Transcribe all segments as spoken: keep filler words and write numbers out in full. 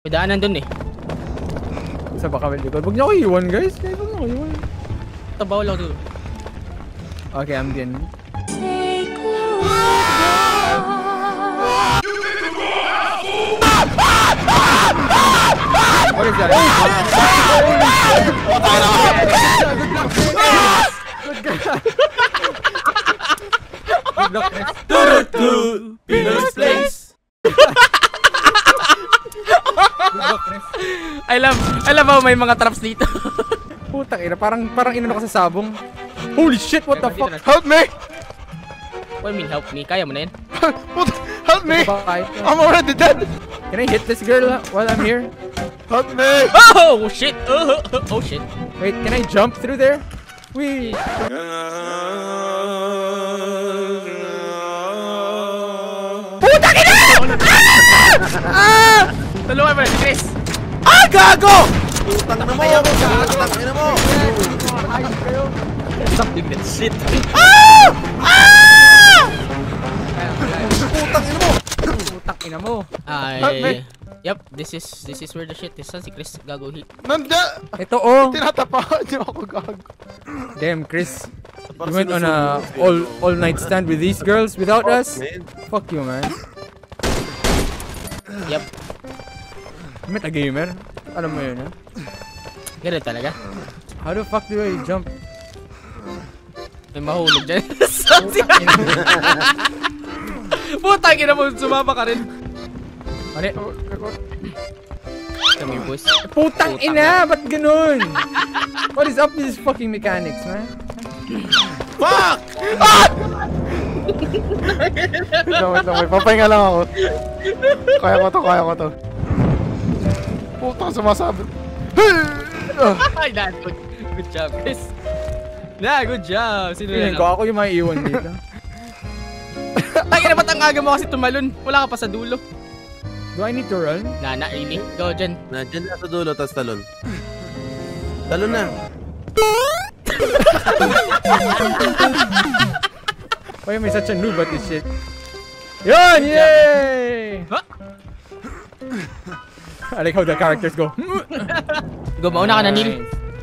May daanan dun eh. Sa baka may likod. Huwag niyo ako iwan guys. Huwag niyo ako iwan. Tabaw lang dito. Okay, I'm in. What is that? Good God. Pinoy's Place. I love, I love how may mga traps dito. Putang ina, parang parang inano ka sa sabong. Holy shit, what the fuck? Help me! What do you mean help me? Kaya mo na yan? Help me! I'm already dead! Can I hit this girl while I'm here? Help me! Oh shit! Oh, oh, oh shit! Wait, can I jump through there? Wee! Putang ina! Ah! Tulungan mo na si Chris! Ah! Gago! Putang na mo! Putang ina mo! Something that shit! Ah! Ah! Putang ina mo! Putang ina mo! Ay... Yep, this is this is where the shit is. Saan si Chris? Gago hit. Nanda! Ito oh! Tinatapakan niyo ako, gago. Damn, Chris. You went on a all all night stand with these girls without us? Fuck you, man. Yep. Meta gamer. Alam mo yun, ha? Ganun talaga. How the fuck do I jump? May mahulog dyan. Putang ina mo, sumama ka rin. Ano? Kami boss. Putang ina! Ba't ganun? What is up with these fucking mechanics, man? Fuck! Ah! Wait lang, wait lang, wait. Papahinga lang ako. Kaya ko to, kaya ko to. Putang sumasabi. Ay, nah, good, good job, Chris. Nah, good job. Sino Feeling ko ako yung maiiwan dito. Ay, na ba't ang aga mo kasi tumalon? Wala ka pa sa dulo. Do I need to run? Nah, not really. Go, Jen. Na, dyan na sa dulo, tapos talon. Talon na. Why am I such a noob at this shit? Yun! Yay! Huh? I like how the characters go. Go, mauna ka na, Neil.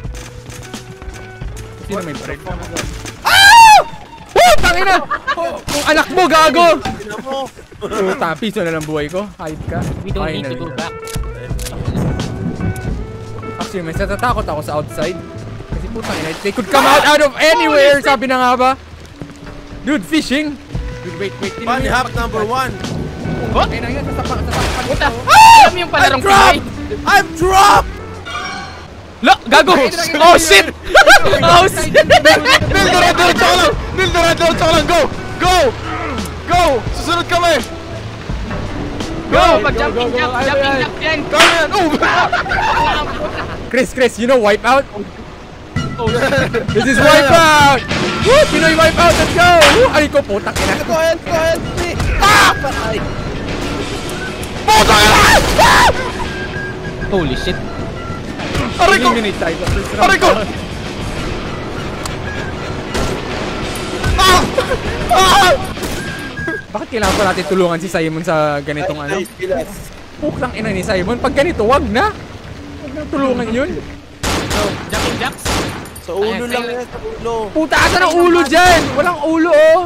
Sino may break? Ah! Oh, tangina! Oh, kung anak mo, gago! Puta, piso na lang buhay ko. Hype ka. We don't need to go back. Actually, may natatakot ako sa outside. Kasi putang ina, they could come out out of anywhere! Sabi na nga ba? Dude, fishing! Dude, wait, wait. Funny hop number one. What? Ay, nangyay, sasapak, sasapak. Puta! Alam mo yung palarong I'm dropped! I'm dropped! La! Gago! Oh shit! Oh shit! Nil, dire-diretso ka lang! Nil, dire-diretso ka lang! Go! Go! Go! Susunod kami! Go! Pag-jumping jump! Jumping jump yan! Kami yan! Oh! Chris, Chris, you know Wipeout? Oh shit! This is Wipeout! Woo! Pinoy Wipeout! Let's go! Woo! Ay ko, putang ina. Go ahead, go ahead! Ah! Patay! Putang ina! Ah! Holy shit! Aray ko! Eliminate tayo sa first round. Aray ko! Ah! Ah! Bakit kailangan pa natin tulungan si Simon sa ganitong ano? Nice, pilas. Puklang ina ni Simon. Pag ganito, wag na! Wag na tulungan yun. So, jumping jumps! Sa ulo Ayan, lang sa'yo. yan, sa ulo. Puta, asa ng ulo dyan? Walang ulo, oh!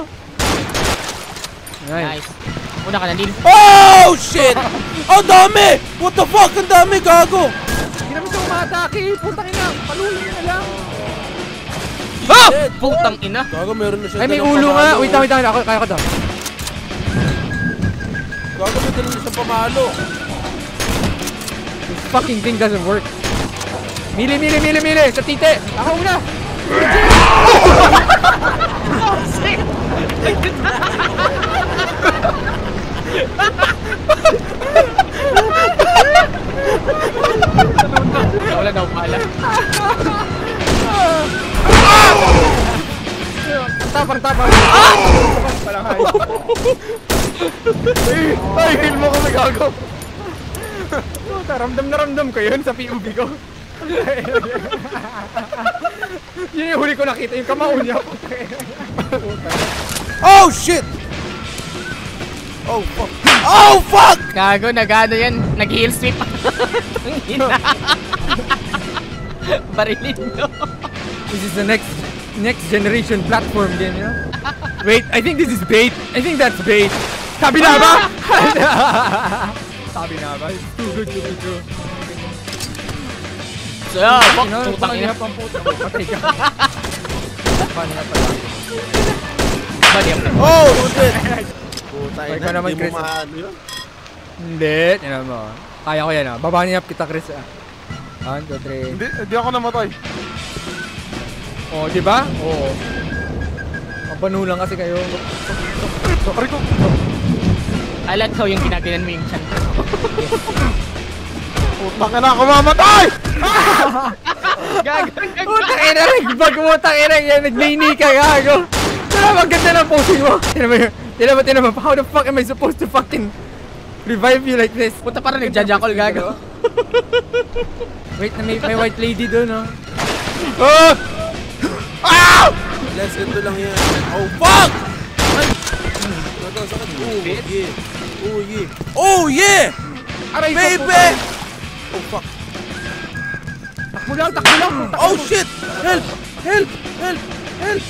Nice! Una ka na, Neil. Oh, shit! Ang dami! What the fuck? Ang dami, gago! Hindi naman siya umatake. Putang ina. Paluhin na lang. Ah! Putang ina! Gago, meron na siya. Ay, may dalang ulo nga. pamalo. Wait lang, wait lang. Ako, kaya ko to. Gago, may dala na siyang pamalo. This fucking thing doesn't work. Mili, mili, mili, mili. Sa tite. Ako una. Oh shit! Wala daw pala. Tapang, tapang. Ah! Palang hay. Ay! Ay! Heal mo kami, gago! Puta, ramdam na ramdam ko yun sa P O V ko. Yun yung huli ko nakita. Yung kamao niya. Oh, shit! Oh, fuck! Oh, fuck! Gago, nagano yan. Nag-heal sweep. Tangina. Barilin nyo. This is the next next generation platform din, you know? Wait, I think this is bait. I think that's bait. Sabi na ba? Sabi na ba? It's too good to be true. So, yeah, fuck, You know, putang ina. pang puta. Patay ka. Paano na pala? Bali ako. Oh, shit! Puta Ay, ina, ka naman, hindi Chris. mo maano yun. Hindi. Yan mo. Kaya ko yan ah. Babani up kita, Chris ah. One, two, three. Hindi, hindi ako namatay. Oh, di ba? Oo. Mabanu lang kasi kayo. Sorry ko. I like how yung ginaganan mo yung chan. Putang ina ako mamatay! Gago. Putang ina rin! Bag mo, tang ina yan! Nagnini ka, gago! Tira ba, ganda ng posing mo? Tira ba yun? Tira ba, tira ba? How the fuck am I supposed to fucking revive you like this? Puta parang nagjajakol, gago. Wait, may, may white lady doon, oh. Ah! Ah! Let's ito lang yan. Oh, fuck! Ay! Nagaw, sakit. Oh, yeah. Oh, yeah. Oh, yeah! Aray, Baby! Oh, fuck. Takbo lang, takbo lang! Oh, shit! Help! Help! Help! Help!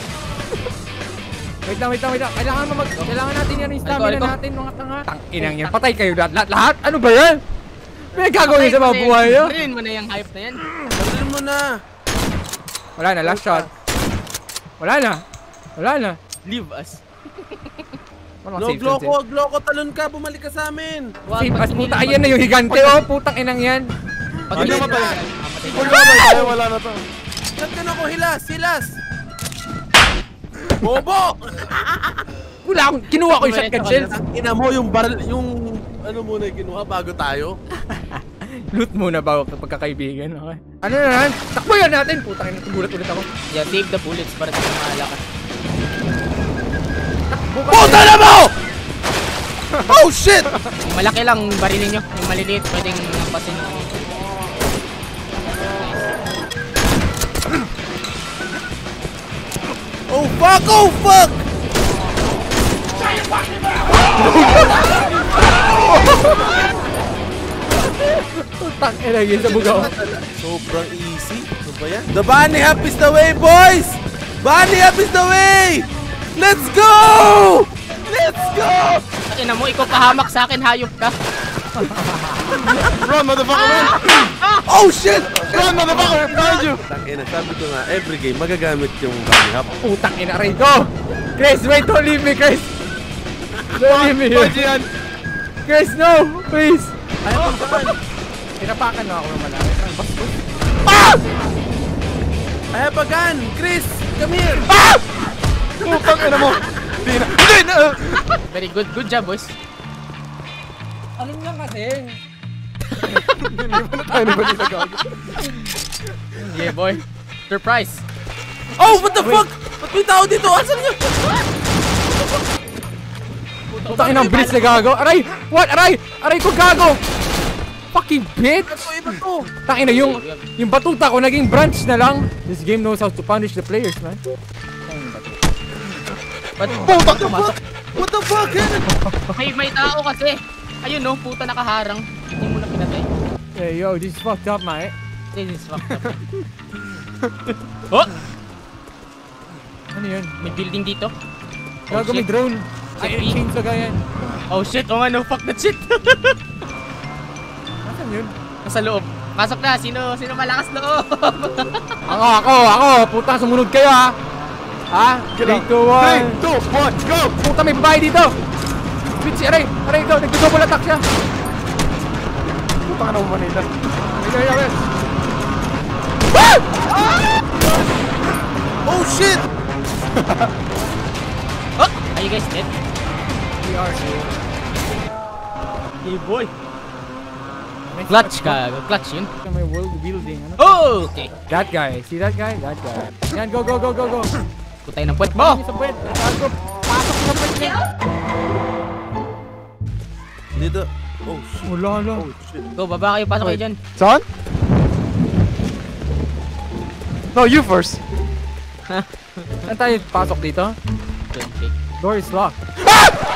Wait lang, wait lang, wait lang. Kailangan, mo mag kailangan natin yan yung stamina Alko, alko. natin, mga tanga. Tang inang yan. Patay kayo lahat, lahat, lahat. Ano ba yan? May gagawin sa mga buhay nyo? Barilin mo na yung hype na yan. Barilin mo na! Wala na, last shot. Wala na. Wala na. Leave us. Walang No, safe zone, Gloko! Gloko, talon ka! Bumalik ka sa amin! Wag, safe pag as hindi puta. naman- Ayan na yung higante, oh. Putang inang yan. Pag Hindi hindi namatay. namatay. Pag namatay tayo, wala na to. Saan ka na ko? Hilas! Hilas! Bobo! Wala akong, kinuha ko yung shotgun shells. Ang ina mo, yung baril, yung ano muna yung kinuha bago tayo? Loot muna bago kapag pagkakaibigan, okay? Ano na yan? Takbo yan natin! Putang ina, tumulat ulit ako. Yeah, save the bullets para sa mahala ka. Puta na mo! Oh shit! Yung malaki lang barilin nyo. Yung maliliit pwedeng nampasin nyo. Oh fuck! Oh fuck! Putang ina, yun sa bugaw. Sobrang easy. Ano ba yan? The bunny hop is the way, boys! Bunny hop is the way! Let's go! Let's go! Ina mo, ikaw pahamak sa akin, hayop ka. Run, motherfucker, run! Oh shit! Run, motherfucker! Behind you! Tangina, sabi ko nga, every game magagamit yung bunny hop. Putang ina, rin ko! Chris, wait, don't leave me, Chris! Don't leave me here! Pwede yan! Chris, no! Please! Ayaw ko saan? Tinapakan na ako ng malaki. Ah! I have a gun! Chris! Come here! Ah! Putang ina mo! Hindi na! Hindi na! Very good. Good job, boys. Alam lang kasi. Hindi na tayo na ba nila gago? Yeah, boy. Surprise. Oh, what the fuck? Ba't may tao dito? Asan niyo? Putang ina, ang bilis na gago. Aray! What? Aray! Aray ko gago! Fucking bitch! Ito, iba to. Tangina, yung yung batuta ko naging branch na lang. This game knows how to punish the players, man. Ba't Putak! pumasok? What the fuck? May, may tao kasi. Ayun no, puta nakaharang. Hindi mo na pinatay. Hey, yo, this is fucked up, mate. This is fucked up. Oh! Ano yun? May building dito. Gago, may shit. drone. Ay, Ay, chainsaw ka yan. Oh shit, oh nga no, fuck that shit. Nasaan yun? Nasa loob. Pasok na, sino, sino malakas loob? Ako, ako, ako! Puta, sumunod kayo, ha? Ha? three, two, three, one. two, one, go! Puta, may babae dito! Bitch, aray! Aray, ikaw! Nagdo-double attack siya! Puta ka na mo Manila. Aray, aray, aray! Oh shit! Oh, are you guys dead? We are here. Hey boy. Clutch ka, clutch yun. May world building, ano? Oh, okay. That guy, see that guy? That guy. Yan, go, go, go, go, go! Putay ng puwet mo. Ano sa puwet? Gago! Pasok sa puwet niya! Dito. Oh shit. Wala, wala. Oh shit. Go, baba kayo, pasok kayo dyan. Son? No, you first. Saan tayo pasok dito? Okay. Door is locked. Ah!